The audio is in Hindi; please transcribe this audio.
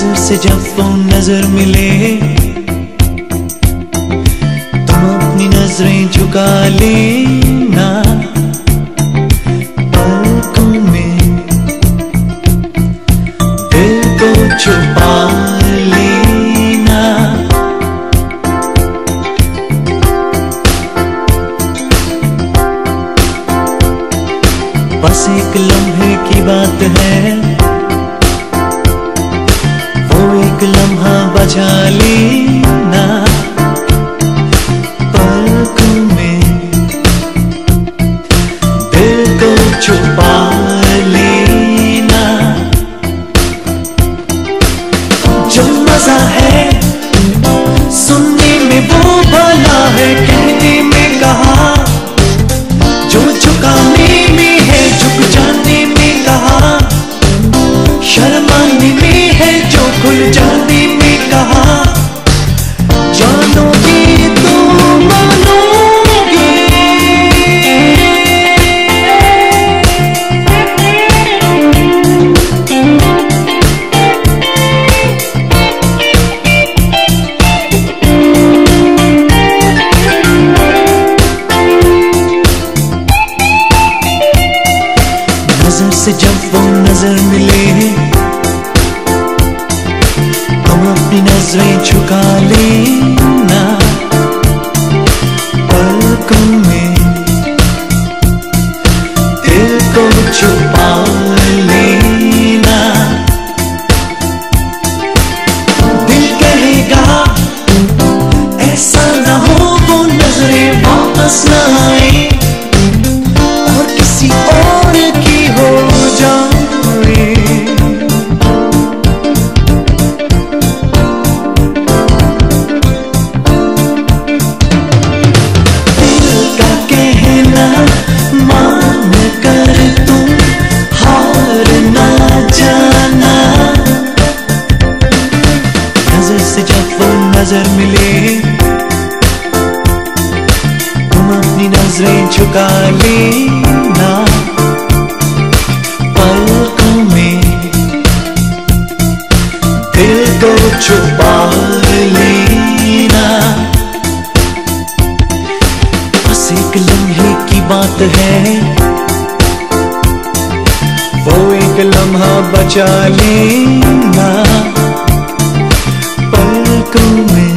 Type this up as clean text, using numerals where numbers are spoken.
नजर से जब वो नजर मिले, तुम अपनी नजरें झुका लेना, पलकों में दिल को छुपा लेना। बस एक लम्हे की बात है, वो एक लम्हा बचा लेना, पलकों में दिल को छुपा लेना। जो मजा है सुनने में वो भला है कहने में कहा, जो झुकाने में है झुक जाने में कहा, शर्माने में है जो खुल जाने में कहा। जानोगे तो मानोगे, नजर से जब वो नजर मिले, तुम अपनी नजरें झुका लेना, पलकों में दिल को छुपा लेना। दिल कहेगा ऐसा ना हो वो नजरें वापस ना आए और किसी और की हो जाए। दिल का कहना मान कर तुम हार ना जाना। नजर से जब वो नजर मिले, तुम अपनी नजरें झुका लेना, पलकों में दिल को छुपा लेना। बस एक लम्हे की बात है, वो एक लम्हा बचा लेना, पलकों में